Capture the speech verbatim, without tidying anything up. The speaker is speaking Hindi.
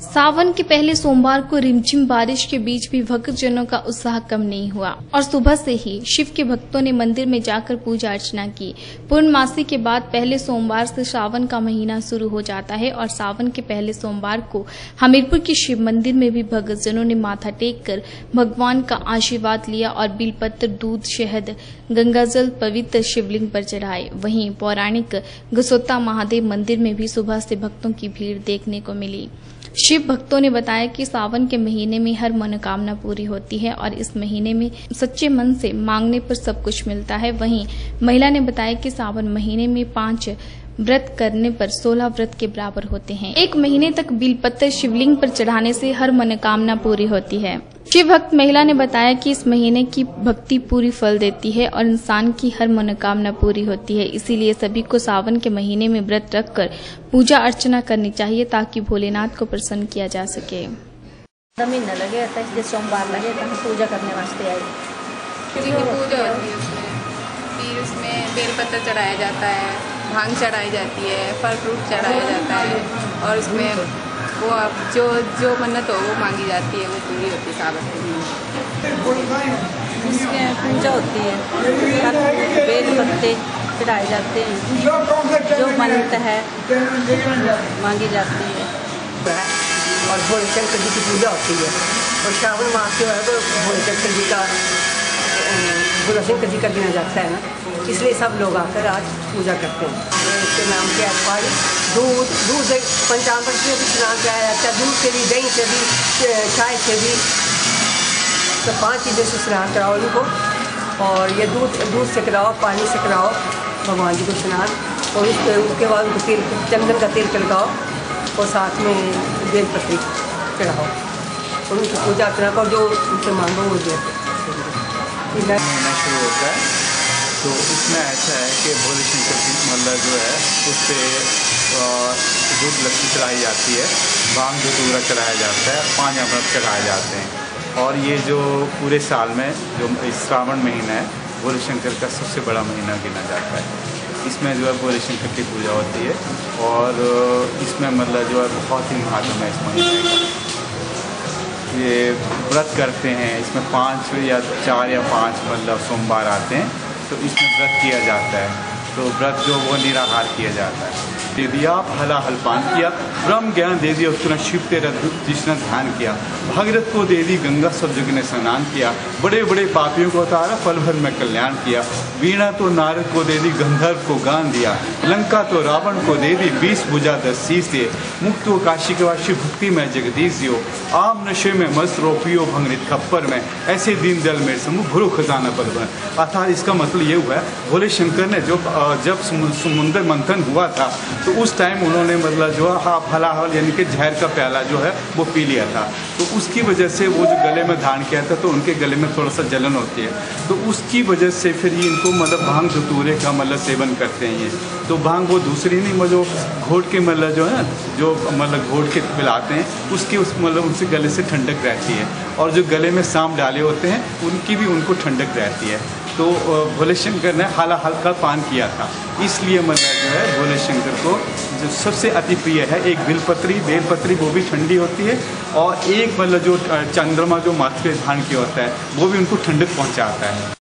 सावन के पहले सोमवार को रिमझिम बारिश के बीच भी भक्तजनों का उत्साह कम नहीं हुआ और सुबह से ही शिव के भक्तों ने मंदिर में जाकर पूजा अर्चना की। पूर्णमासी के बाद पहले सोमवार से सावन का महीना शुरू हो जाता है और सावन के पहले सोमवार को हमीरपुर के शिव मंदिर में भी भक्तजनों ने माथा टेक कर भगवान का आशीर्वाद लिया और बिलपत्र, दूध, शहद, गंगाजल पवित्र शिवलिंग पर चढ़ाए। वहीं पौराणिक गसोता महादेव मंदिर में भी सुबह से भक्तों की भीड़ देखने को मिली। शिव भक्तों ने बताया कि सावन के महीने में हर मनोकामना पूरी होती है और इस महीने में सच्चे मन से मांगने पर सब कुछ मिलता है। वहीं महिला ने बताया कि सावन महीने में पांच व्रत करने पर सोलह व्रत के बराबर होते हैं। एक महीने तक बिलपत्र शिवलिंग पर चढ़ाने से हर मनोकामना पूरी होती है। शिव भक्त महिला ने बताया कि इस महीने की भक्ति पूरी फल देती है और इंसान की हर मनोकामना पूरी होती है, इसीलिए सभी को सावन के महीने में व्रत रखकर पूजा अर्चना करनी चाहिए ताकि भोलेनाथ को प्रसन्न किया जा सके। महीना लगे था, इसलिए सोमवार लगे तो हम पूजा करने वास्ते आए। शिव की पूजा होती है उसमें, फिर उसमें बेलपत्र चढ़ाया जाता है, भांग चढ़ाई जाती है, फल फ्रूट चढ़ाया जाता है और उसमें वो जो जो मन्नत हो वो मांगी जाती है, वो पूरी होती है। सावन इसमें पूजा होती है, बेल पत्ते चढ़ाए जाते हैं, जो मन्नत है मांगी जाती है और भोले शंकर जी की पूजा होती है। और श्रावण मास जो है तो भोले शंकर जी का भोला शंकर जी का गिना जाता है ना, इसलिए सब लोग आकर आज पूजा करते हैं। इसके नाम के अखबारी दूध दूध पंचामृत से भी स्नान किया जाता है, दूध से भी, दही से भी, चाय से भी, तो पांच चीज़ों से स्नान कराओ इनको। और ये दूध दूध से कराओ, पानी से कराओ भगवान जी को स्नान, और उसके उसके बाद उनको तेल चंदन का तेल लगाओ और साथ में बेलपत्री चढ़ाओ और उनकी पूजा अर्चना करो, जो उनसे मांगो वो दे। महीना शुरू होता है तो इसमें ऐसा है कि भोले शंकर की मतलब जो है उस पर दूध लस्सी चढ़ाई जाती है, भांग धतूरा चढ़ाया जाता है, पाँच अमृत चढ़ाए जाते हैं। और ये जो पूरे साल में जो श्रावण महीना है भोले शंकर का सबसे बड़ा महीना गिना जाता है। इसमें जो है भोले शंकर की पूजा होती है और इसमें मतलब जो है बहुत ही महात्म है इस महीने का। ये व्रत करते हैं, इसमें पाँच या चार या पाँच मतलब सोमवार आते हैं तो इसमें व्रत किया जाता है। तो व्रत जो वो निराहार किया जाता है। दे दिया फला हलपान किया, ब्रह्म ज्ञान दे दिया उसने शिव तेरा जिसने ध्यान किया, भागीरथ को दे दी गंगा सब जग ने स्नान किया, बड़े बड़े पापियों को उतारा पल भर में कल्याण किया, वीणा तो नारद को दे दी गंधर्व को गान दिया, लंका तो रावण को दे दी बीस भुजा दस शीश दे, मुक्त वो काशी के वाशी भक्ति में जगदीश दियो, आम नशे में मस्त रोपियो भंगरित खप्पर में, ऐसे दीन दल में समूह भरो खजाना पद बन। अर्थात इसका मतलब ये हुआ है भोले शंकर ने जो जब समुद्र मंथन हुआ था तो उस टाइम उन्होंने मतलब जो हाँ फलाहल यानी कि जहर का प्याला जो है वो पी लिया था, तो उसकी वजह से वो जो गले में धारण किया था तो उनके गले में थोड़ा सा जलन होती है, तो उसकी वजह से फिर ये इनको मतलब भांग धतूरे का मतलब सेवन करते हैं ये। तो भांग वो दूसरी नहीं मतलब घोट के मतलब जो है जो मतलब घोट के पिलाते हैं उसकी उस मतलब उनसे गले से ठंडक रहती है, और जो गले में सांप डाले होते हैं उनकी भी उनको ठंडक रहती है। तो भोले शंकर ने हाला हल्का पान किया था, इसलिए मतलब जो है भोले शंकर को जो सबसे अति प्रिय है एक बिलपत्री बेलपत्री वो भी ठंडी होती है, और एक मतलब जो चंद्रमा जो माथे पे धारण किया होता है वो भी उनको ठंडक पहुंचाता है।